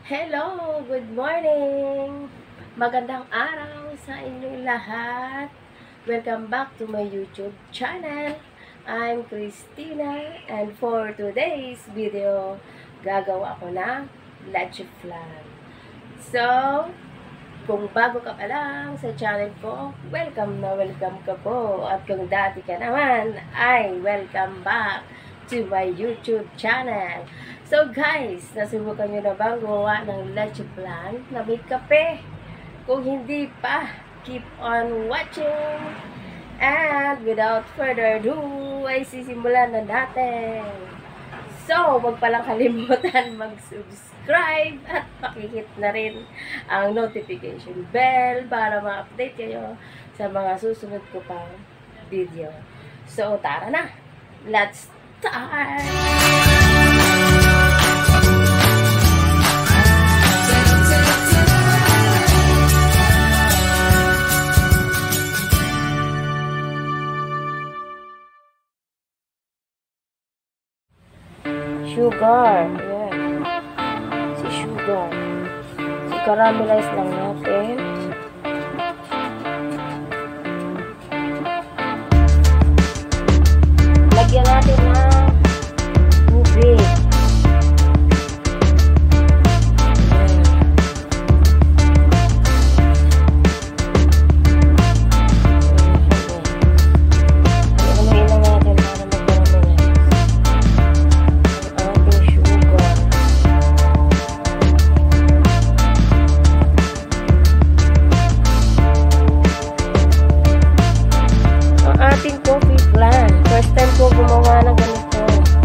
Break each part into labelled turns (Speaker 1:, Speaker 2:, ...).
Speaker 1: Hello! Good morning! Magandang araw sa inyong lahat. Welcome back to my YouTube channel. I'm Christina and for today's video, gagawa ko ng leche flan. So, kung bago ka pa lang sa channel ko, welcome na welcome ka po. At kung dati ka naman, ay welcome back to my YouTube channel. So guys, nasubukan nyo na bang gumawa ng leche flan na may kape? Kung hindi pa, keep on watching. And without further ado, ay sisimulan na natin. So, huwag palang kalimutan mag-subscribe at pakihit na rin ang notification bell para ma-update kayo sa mga susunod ko pang video. So, tara na! Let's start! Sugar. Ayan. Si sugar. I-caramelize lang natin. Lagyan natin ng tubig. First time ko gumawa ng ganito.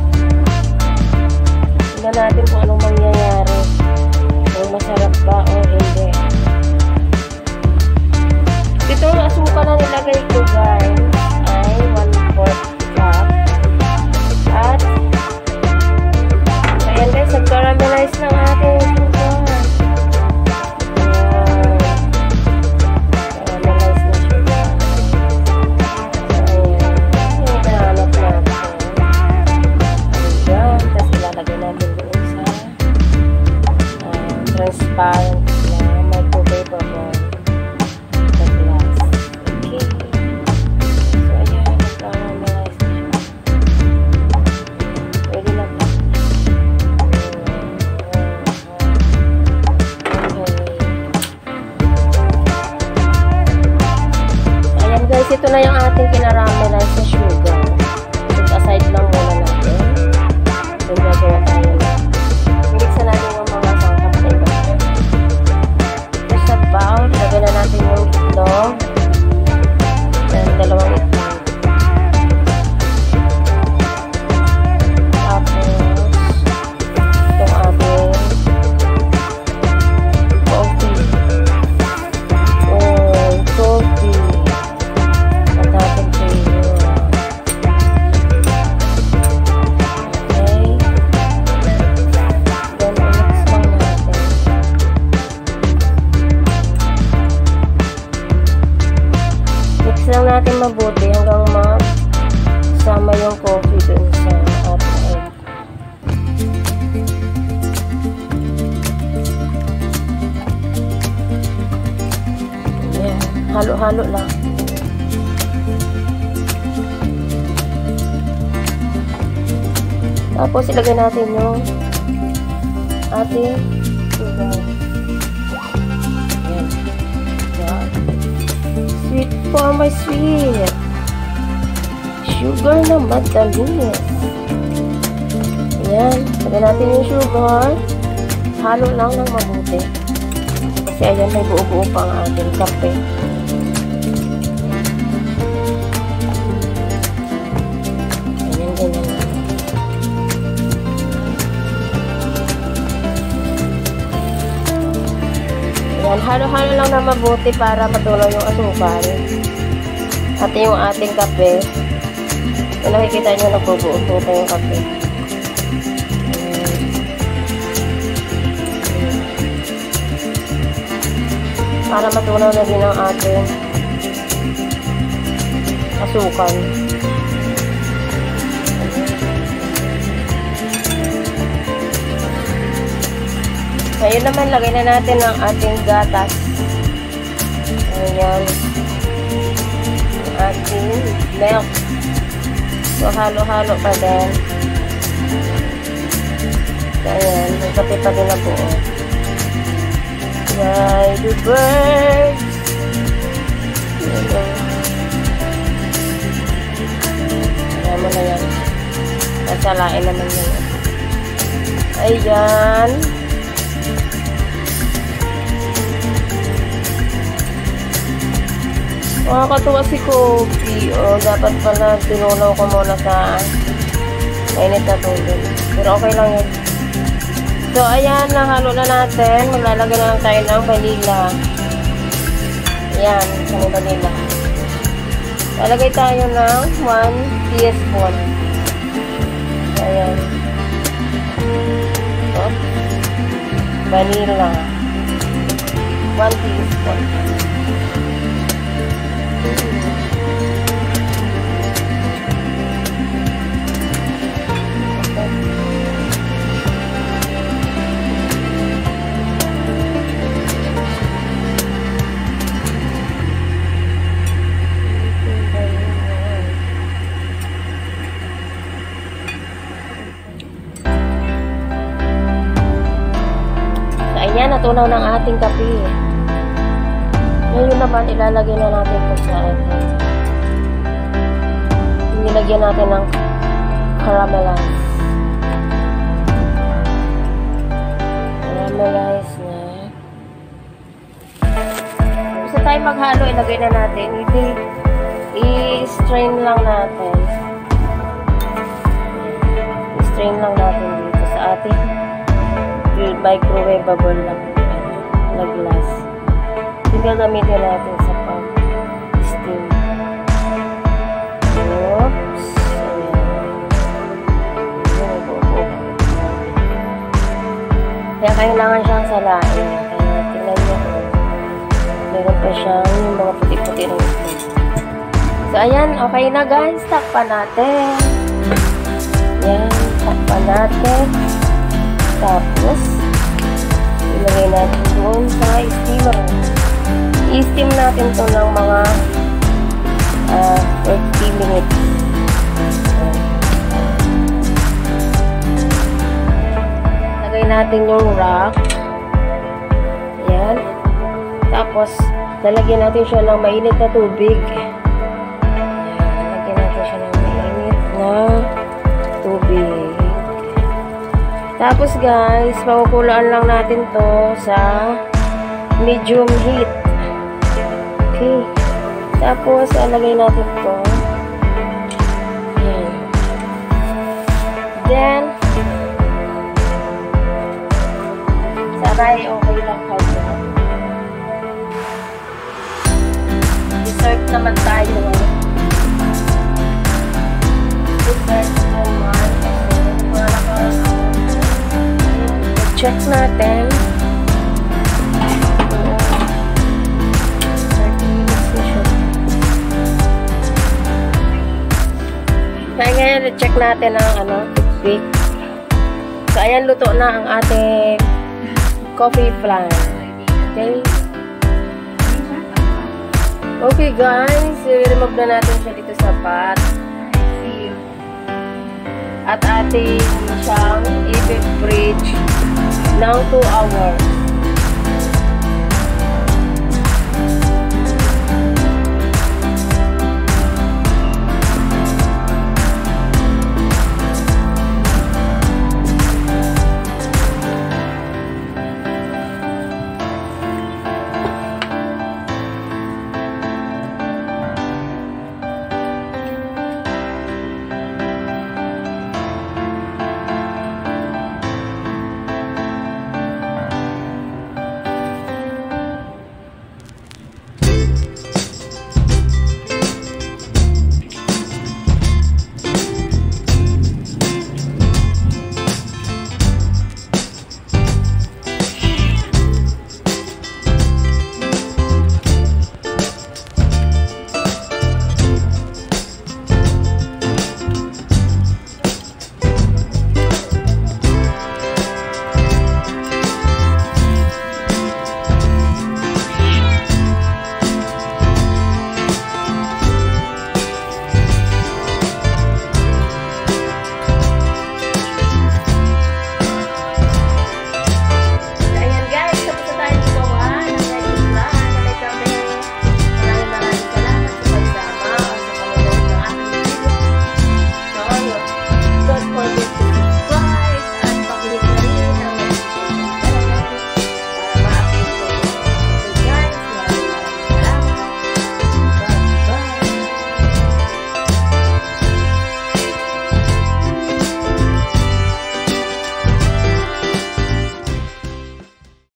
Speaker 1: Tingnan natin kung anong mangyayari. Kung masarap ba o hindi. Ito ang asukal na nilagay ko guys ay 1/4 cup. At ayan guys, nag-caramelize ng ating sugar. Transparent na microwavable sa glass. Okay. So, ayan. Nag-caramelize na siya. Pwede na ba? Okay. Ayan guys, ito na yung ating kinaramelize na sugar. Put aside lang muna natin. Then gagawa tayo na. Mixan natin yung mga sangkap na iba. Sa bowl, lagyan na natin yung itlog. Then, dalawang itlog. Tapos, itong ating coffee. Coffee. At natin kayo. Okay. Then, mix lang natin. Mix lang natin mabuti hanggang masama yung coffee dun sa ating egg. Ayan. Halo-halo lang. Tapos ilagay natin yung ating sugar. Ayan. Ayan. Sweet for my sweet. Sugar na matamis. Ayan. Lagyan natin yung sugar. Halo lang ng mabuti. Kasi ayan, may buo-buo pa ang ating kape. Ayan, ganyan lang. Ayan, halo-halo lang na mabuti para matunaw yung asukal. At yung ating kape. Kung nakikita nyo, nagbubuo-buo yung kape. Para matunaw na din ang ating asukal. Ngayon naman, lagay na natin ang ating gatas. Ayan. Ang ating milk. So, halo-halo pa din. Ayan. Nagkape pa din na buo. Happy birthday! Ayan mo na yan. Nasalain naman yun. Ayan. Nakakatuwa si Kobe. O, dapat pala tinunaw ko muna sa mainit na tubig. Pero okay lang yun. So, ayan. Nahalo na natin. Maglalagay na lang tayo ng vanilla. Ayan. Sa vanilla. Lalagay tayo ng 1 teaspoon. Ayan. So, vanilla. 1 teaspoon. Ayan, natunaw ng ating kape. Ngayon naman, ilalagay na natin ito sa atin. Nilagyan natin ng caramelize. Caramelize na. Gusto tayo maghalo, ilagay na natin. I-strain lang natin. I-strain lang natin dito sa ating microwavable na glass. Tingnan gamitin natin sa pang-steam. Oops. Kaya kailangan siyang salain. Kaya tingnan nyo. Meron pa siyang yung mga puti-puti ng itlog. So, ayan. Okay na guys. Takpan natin. Ayan. Takpan natin. Tapos, ilagay natin doon sa steamer. I-steam natin to ng mga 30 minutes. Lagay natin yung rack. Ayan. Tapos, lalagyan natin siya ng mainit na tubig. Ayan. Lagyan natin siya ng mainit na tubig. Tapos guys, makukulaan lang natin to sa medium heat. Okay. Tapos, alagay natin to. Ayan. Then, saray, okay lang kayo. Dessert naman tayo. Dessert naman. Check natin. 30 minutes na siya. Kaya ngayon, check natin ang toothpick. So, ayan, luto na ang ating coffee plant. Okay? Okay, guys. I-remove na natin siya dito sa pot. At ating siyang i-fridge ng 2 hours.